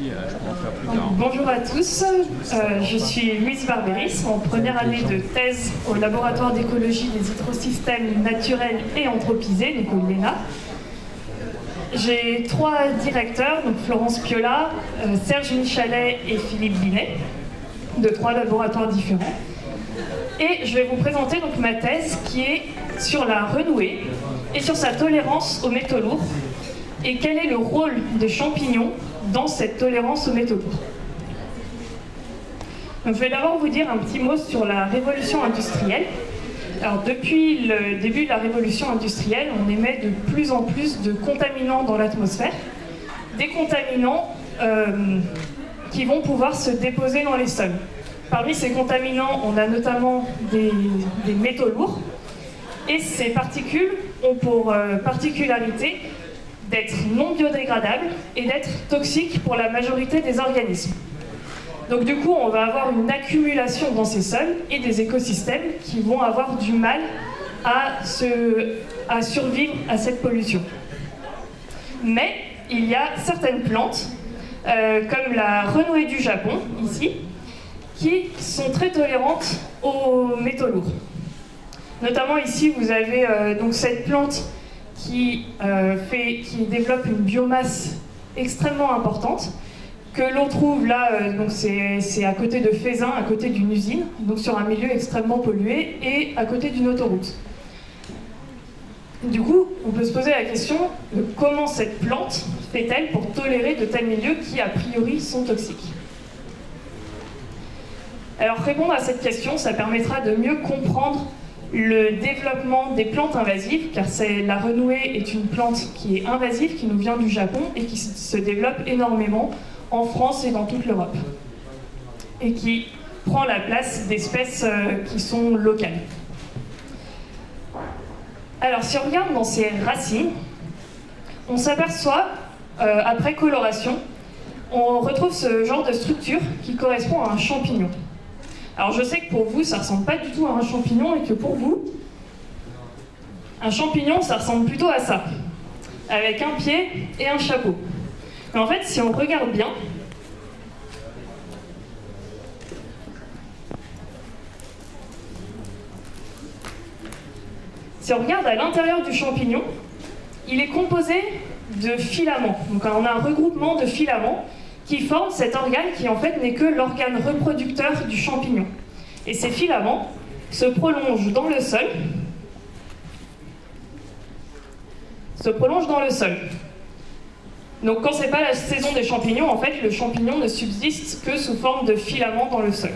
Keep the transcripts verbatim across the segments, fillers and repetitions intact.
aussi, euh, je peux en faire plus tard. Bonjour à tous, euh, je suis Louise Barberis, en première année de thèse au laboratoire d'écologie des hydrosystèmes naturels et anthropisés, donc au L E N A. J'ai trois directeurs, donc Florence Piola, euh, Serge Michalet et Philippe Binet, de trois laboratoires différents. Et je vais vous présenter donc ma thèse qui est sur la renouée et sur sa tolérance aux métaux lourds et quel est le rôle des champignons dans cette tolérance aux métaux lourds. Donc, je vais d'abord vous dire un petit mot sur la révolution industrielle. Alors, depuis le début de la révolution industrielle, on émet de plus en plus de contaminants dans l'atmosphère, des contaminants euh, qui vont pouvoir se déposer dans les sols. Parmi ces contaminants, on a notamment des, des métaux lourds, et ces particules ont pour euh, particularité d'être non biodégradables et d'être toxiques pour la majorité des organismes. Donc du coup, on va avoir une accumulation dans ces sols et des écosystèmes qui vont avoir du mal à, se, à survivre à cette pollution. Mais il y a certaines plantes, euh, comme la renouée du Japon, ici, qui sont très tolérantes aux métaux lourds. Notamment ici, vous avez euh, donc cette plante qui, euh, fait, qui développe une biomasse extrêmement importante, que l'on trouve là, euh, donc c'est à côté de Faisin, à côté d'une usine, donc sur un milieu extrêmement pollué, et à côté d'une autoroute. Du coup, on peut se poser la question de comment cette plante fait-elle pour tolérer de tels milieux qui, a priori, sont toxiques. Alors, répondre à cette question, ça permettra de mieux comprendre le développement des plantes invasives, car la renouée est une plante qui est invasive, qui nous vient du Japon et qui se développe énormément en France et dans toute l'Europe, et qui prend la place d'espèces qui sont locales. Alors, si on regarde dans ces racines, on s'aperçoit, euh, après coloration, on retrouve ce genre de structure qui correspond à un champignon. Alors je sais que pour vous, ça ne ressemble pas du tout à un champignon, et que pour vous, un champignon, ça ressemble plutôt à ça, avec un pied et un chapeau. Mais en fait, si on regarde bien, si on regarde à l'intérieur du champignon, il est composé de filaments. Donc on a un regroupement de filaments qui forment cet organe qui en fait n'est que l'organe reproducteur du champignon. Et ces filaments se prolongent dans le sol, se prolongent dans le sol. Donc quand c'est pas la saison des champignons, en fait le champignon ne subsiste que sous forme de filaments dans le sol.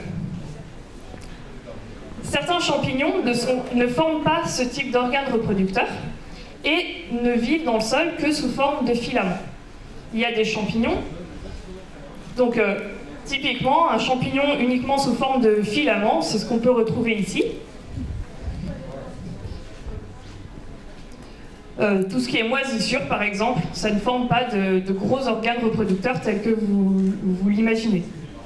Certains champignons ne, sont, ne forment pas ce type d'organe reproducteur et ne vivent dans le sol que sous forme de filaments. Il y a des champignons. Donc, euh, typiquement, un champignon uniquement sous forme de filament, c'est ce qu'on peut retrouver ici. Euh, tout ce qui est moisissure, par exemple, ça ne forme pas de, de gros organes reproducteurs tels que vous, vous l'imaginez.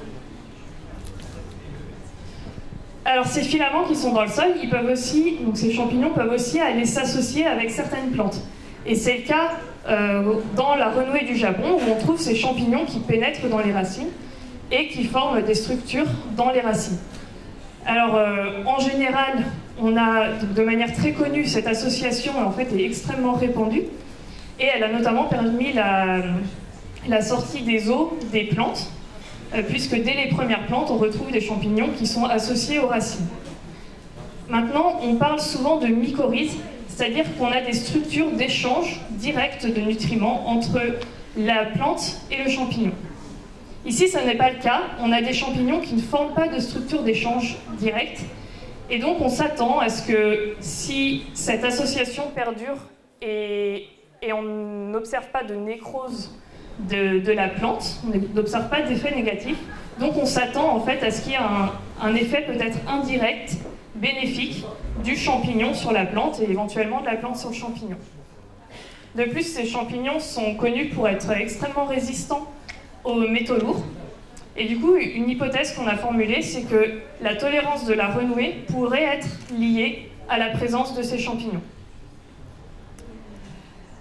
Alors, ces filaments qui sont dans le sol, ils peuvent aussi, donc ces champignons peuvent aussi aller s'associer avec certaines plantes. Et c'est le cas euh, dans la renouée du Japon, où on trouve ces champignons qui pénètrent dans les racines et qui forment des structures dans les racines. Alors, euh, en général, on a de manière très connue, cette association en fait, est extrêmement répandue, et elle a notamment permis la, la sortie des eaux des plantes, euh, puisque dès les premières plantes, on retrouve des champignons qui sont associés aux racines. Maintenant, on parle souvent de mycorhizes, c'est-à-dire qu'on a des structures d'échange direct de nutriments entre la plante et le champignon. Ici, ce n'est pas le cas. On a des champignons qui ne forment pas de structure d'échange direct. Et donc, on s'attend à ce que si cette association perdure et, et on n'observe pas de nécrose de, de la plante, on n'observe pas d'effet négatif, donc on s'attend en fait à ce qu'il y ait un, un effet peut-être indirect, bénéfique, du champignon sur la plante et éventuellement de la plante sur le champignon. De plus, ces champignons sont connus pour être extrêmement résistants aux métaux lourds. Et du coup, une hypothèse qu'on a formulée, c'est que la tolérance de la renouée pourrait être liée à la présence de ces champignons.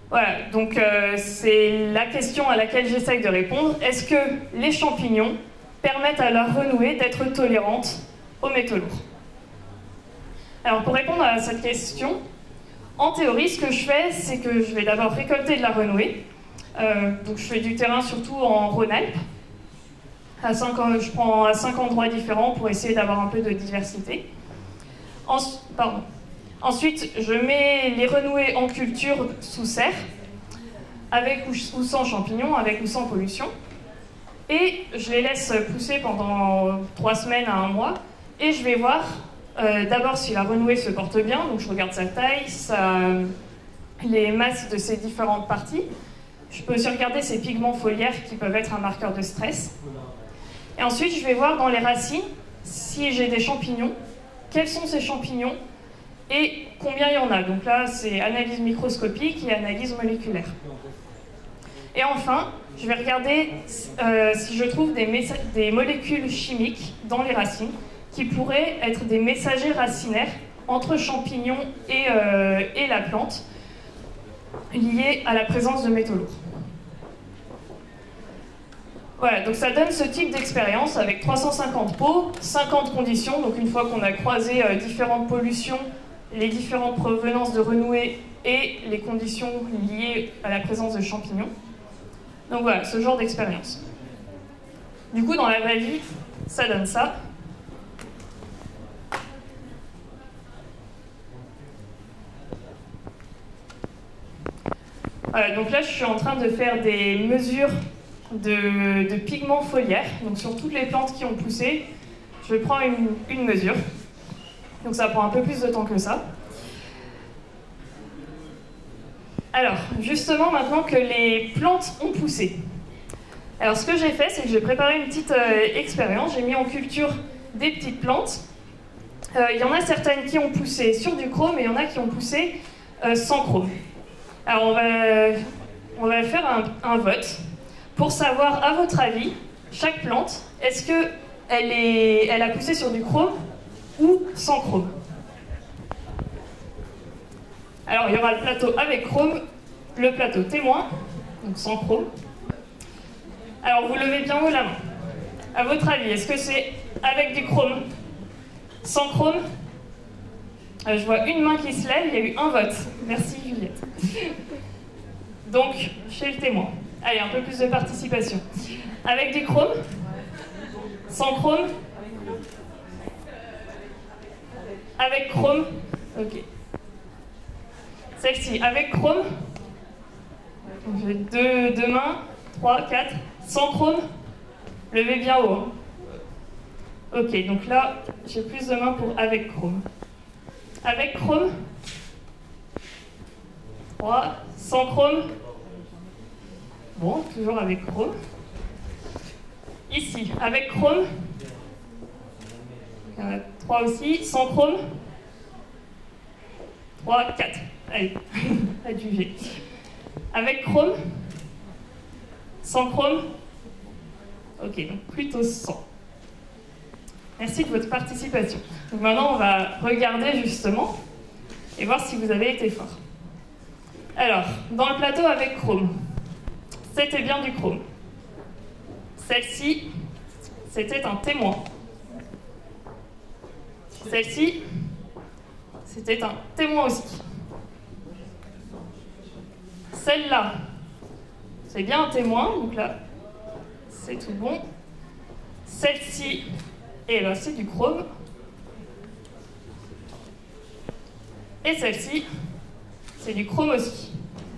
Voilà, donc euh, c'est la question à laquelle j'essaye de répondre. Est-ce que les champignons permettent à leur renouée d'être tolérantes aux métaux lourds? Alors pour répondre à cette question, en théorie, ce que je fais, c'est que je vais d'abord récolter de la renouée. Euh, donc je fais du terrain surtout en Rhône-Alpes. À cinq, je prends à cinq endroits différents pour essayer d'avoir un peu de diversité. En, pardon. Ensuite, je mets les renouées en culture sous serre, avec ou sans champignons, avec ou sans pollution. Et je les laisse pousser pendant trois semaines à un mois. Et je vais voir euh, d'abord si la renouée se porte bien. Donc je regarde sa taille, sa, les masses de ses différentes parties. Je peux aussi regarder ses pigments foliaires qui peuvent être un marqueur de stress. Et ensuite, je vais voir dans les racines si j'ai des champignons, quels sont ces champignons et combien il y en a. Donc là, c'est analyse microscopique et analyse moléculaire. Et enfin, je vais regarder euh, si je trouve des, des molécules chimiques dans les racines qui pourraient être des messagers racinaires entre champignons et, euh, et la plante, liés à la présence de métaux lourds. Voilà, donc ça donne ce type d'expérience avec trois cent cinquante pots, cinquante conditions. Donc une fois qu'on a croisé euh, différentes pollutions, les différentes provenances de renouée et les conditions liées à la présence de champignons. Donc voilà, ce genre d'expérience. Du coup, dans la vraie vie, ça donne ça. Voilà, donc là, je suis en train de faire des mesures de, de pigments foliaires. Donc sur toutes les plantes qui ont poussé, je prends une, une mesure. Donc ça prend un peu plus de temps que ça. Alors, justement, maintenant que les plantes ont poussé. Alors ce que j'ai fait, c'est que j'ai préparé une petite euh, expérience. J'ai mis en culture des petites plantes. Euh, il y en a certaines qui ont poussé sur du chrome et il y en a qui ont poussé euh, sans chrome. Alors on va, on va faire un, un vote pour savoir, à votre avis, chaque plante, est-ce qu'elle est, elle a poussé sur du chrome ou sans chrome? Alors il y aura le plateau avec chrome, le plateau témoin, donc sans chrome. Alors vous levez bien haut la main. À votre avis, est-ce que c'est avec du chrome, sans chrome? euh, Je vois une main qui se lève, il y a eu un vote. Merci Juliette. Donc, chez le témoin. Allez, un peu plus de participation. Avec du chrome, sans chrome, avec chrome, ok. Celle-ci, avec chrome, j'ai deux, deux mains, trois, quatre, sans chrome, levez bien haut. Hein. Ok, donc là, j'ai plus de mains pour avec chrome. Avec chrome, trois, sans chrome, bon, toujours avec chrome. Ici, avec chrome, il y en a trois aussi, sans chrome, trois, quatre. Allez, à juger. Avec chrome, sans chrome, ok, donc plutôt sans. Merci de votre participation. Donc maintenant, on va regarder justement et voir si vous avez été fort. Alors, dans le plateau avec chrome, c'était bien du chrome. Celle-ci, c'était un témoin. Celle-ci, c'était un témoin aussi. Celle-là, c'est bien un témoin, donc là, c'est tout bon. Celle-ci, et là, c'est du chrome. Et celle-ci, c'est du chrome aussi.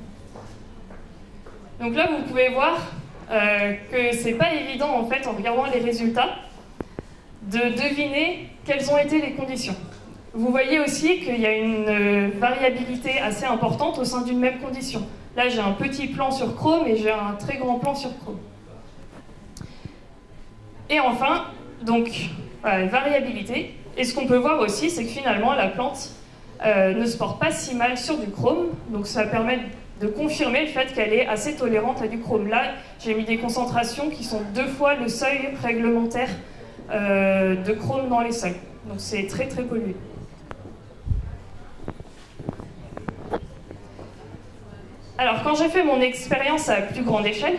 Donc là, vous pouvez voir euh, que c'est pas évident, en fait, en regardant les résultats, de deviner quelles ont été les conditions. Vous voyez aussi qu'il y a une euh, variabilité assez importante au sein d'une même condition. Là, j'ai un petit plan sur chrome et j'ai un très grand plan sur chrome. Et enfin, donc, voilà, variabilité. Et ce qu'on peut voir aussi, c'est que finalement, la plante euh, ne se porte pas si mal sur du chrome. Donc ça permet de confirmer le fait qu'elle est assez tolérante à du chrome. Là, j'ai mis des concentrations qui sont deux fois le seuil réglementaire euh, de chrome dans les sols. Donc c'est très très pollué. Alors, quand j'ai fait mon expérience à plus grande échelle,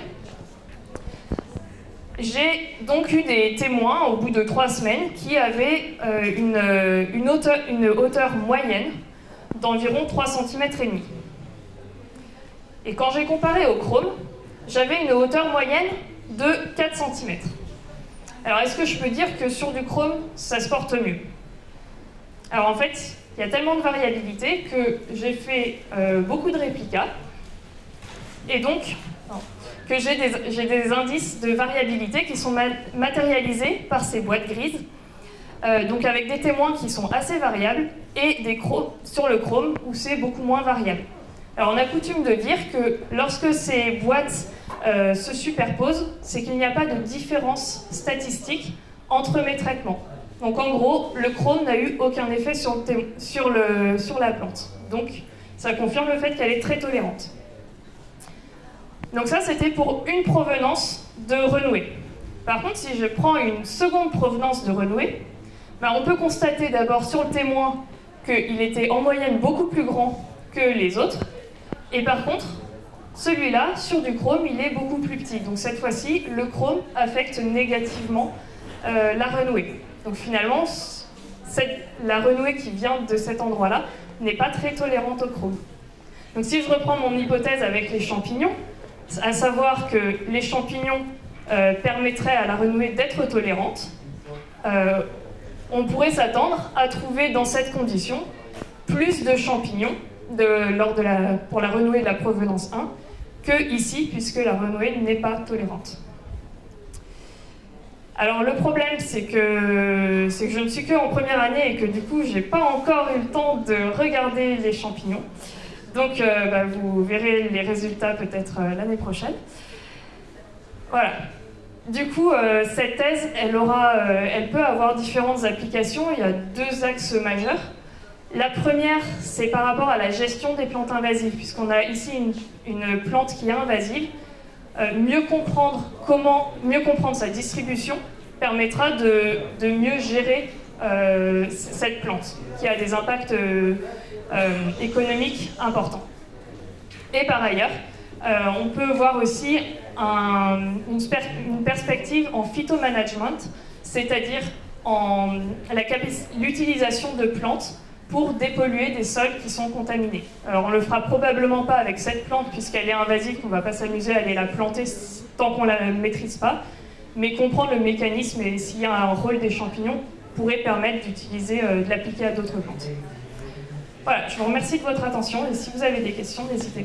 j'ai donc eu des témoins au bout de trois semaines qui avaient euh, une, une, hauteur, une hauteur moyenne d'environ trois virgule cinq centimètres. Et quand j'ai comparé au chrome, j'avais une hauteur moyenne de quatre centimètres. Alors, est-ce que je peux dire que sur du chrome, ça se porte mieux? Alors, en fait, il y a tellement de variabilité que j'ai fait euh, beaucoup de réplicas. Et donc, non, que j'ai des, j'ai des indices de variabilité qui sont ma matérialisés par ces boîtes grises, euh, donc avec des témoins qui sont assez variables, et des chromes, sur le chrome, où c'est beaucoup moins variable. Alors, on a coutume de dire que lorsque ces boîtes euh, se superposent, c'est qu'il n'y a pas de différence statistique entre mes traitements. Donc, en gros, le chrome n'a eu aucun effet sur, le sur, le, sur la plante. Donc, ça confirme le fait qu'elle est très tolérante. Donc ça, c'était pour une provenance de renouée. Par contre, si je prends une seconde provenance de renouée, ben on peut constater d'abord sur le témoin qu'il était en moyenne beaucoup plus grand que les autres. Et par contre, celui-là, sur du chrome, il est beaucoup plus petit. Donc cette fois-ci, le chrome affecte négativement euh, la renouée. Donc finalement, cette, la renouée qui vient de cet endroit-là n'est pas très tolérante au chrome. Donc si je reprends mon hypothèse avec les champignons, à savoir que les champignons euh, permettraient à la renouée d'être tolérante, euh, on pourrait s'attendre à trouver dans cette condition plus de champignons de, lors de la, pour la renouée de la provenance un que ici, puisque la renouée n'est pas tolérante. Alors le problème, c'est que, c'est que je ne suis qu'en première année et que du coup, je n'ai pas encore eu le temps de regarder les champignons. Donc, euh, bah, vous verrez les résultats peut-être euh, l'année prochaine. Voilà. Du coup, euh, cette thèse, elle, aura, euh, elle peut avoir différentes applications. Il y a deux axes majeurs. La première, c'est par rapport à la gestion des plantes invasives, puisqu'on a ici une, une plante qui est invasive. Euh, mieux comprendre comment, mieux comprendre sa distribution permettra de, de mieux gérer euh, cette plante, qui a des impacts euh, Euh, économique important. Et par ailleurs, euh, on peut voir aussi un, une, une perspective en phytomanagement, c'est-à-dire en l'utilisation de plantes pour dépolluer des sols qui sont contaminés. Alors on ne le fera probablement pas avec cette plante puisqu'elle est invasive, qu'on ne va pas s'amuser à aller la planter tant qu'on ne la maîtrise pas, mais comprendre le mécanisme et s'il y a un rôle des champignons pourrait permettre d'utiliser, euh, de l'appliquer à d'autres plantes. Voilà, je vous remercie de votre attention et si vous avez des questions, n'hésitez pas.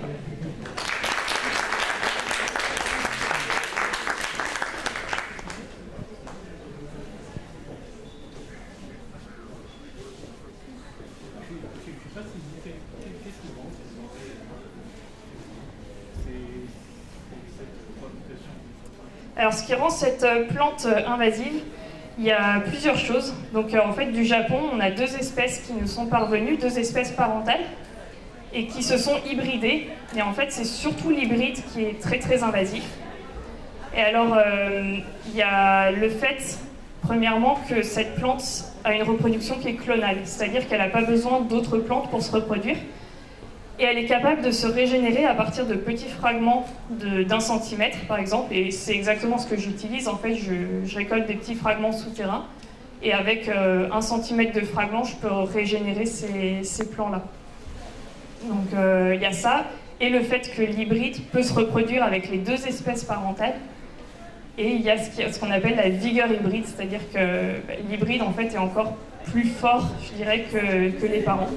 Alors, ce qui rend cette plante invasive, il y a plusieurs choses. Donc euh, en fait, du Japon, on a deux espèces qui nous sont parvenues, deux espèces parentales, et qui se sont hybridées. Et en fait, c'est surtout l'hybride qui est très très invasif. Et alors, euh, il y a le fait, premièrement, que cette plante a une reproduction qui est clonale, c'est-à-dire qu'elle n'a pas besoin d'autres plantes pour se reproduire. Et elle est capable de se régénérer à partir de petits fragments d'un centimètre, par exemple. Et c'est exactement ce que j'utilise. En fait, je, je récolte des petits fragments souterrains. Et avec euh, un centimètre de fragments, je peux régénérer ces, ces plants-là. Donc, il euh, y a ça. Et le fait que l'hybride peut se reproduire avec les deux espèces parentales. Et il y a ce qu'on appelle la vigueur hybride, c'est-à-dire que bah, l'hybride, en fait, est encore plus fort, je dirais, que, que les parents.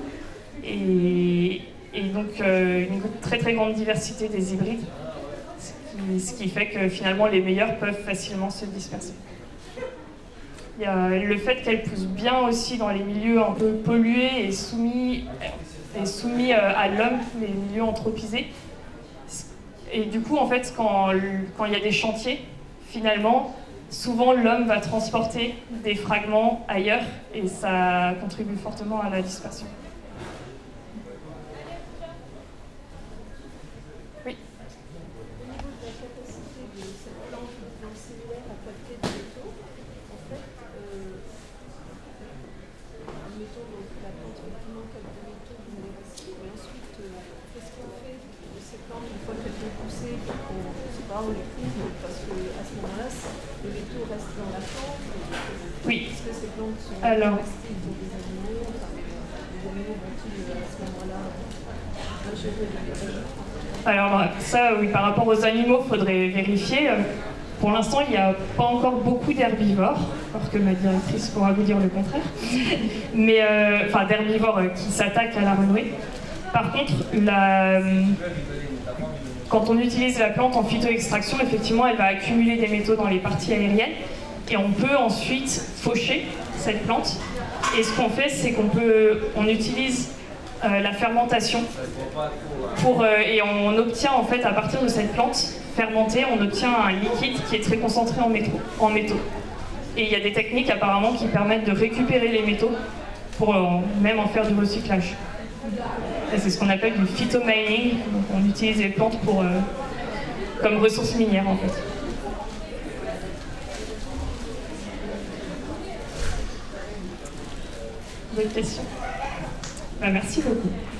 Et... Et donc euh, une très très grande diversité des hybrides, ce qui, ce qui fait que finalement les meilleurs peuvent facilement se disperser. Il y a le fait qu'elles poussent bien aussi dans les milieux un peu pollués et soumis, et soumis à l'homme, les milieux anthropisés. Et du coup, en fait, quand, quand il y a des chantiers, finalement, souvent l'homme va transporter des fragments ailleurs et ça contribue fortement à la dispersion. Qu'est-ce qu'on fait de ces plantes que ces plantes sont Alors, toxiques pour les animaux? Enfin, les animaux vont-ils à ce moment-là ingérer des... Alors ça, oui, par rapport aux animaux, il faudrait vérifier. Pour l'instant, il n'y a pas encore beaucoup d'herbivores, alors que ma directrice pourra vous dire le contraire. Mais, euh, enfin, d'herbivores euh, qui s'attaquent à la renouée. Par contre, la, quand on utilise la plante en phytoextraction, effectivement, elle va accumuler des métaux dans les parties aériennes. Et on peut ensuite faucher cette plante. Et ce qu'on fait, c'est qu'on peut, on utilise euh, la fermentation pour, euh, et on obtient en fait à partir de cette plante fermentée, on obtient un liquide qui est très concentré en métaux. En métaux. Et il y a des techniques apparemment qui permettent de récupérer les métaux pour euh, même en faire du recyclage. C'est ce qu'on appelle du phytomining. Donc on utilise les plantes pour, euh, comme ressources minières en fait. D'autres questions? Ben, merci beaucoup.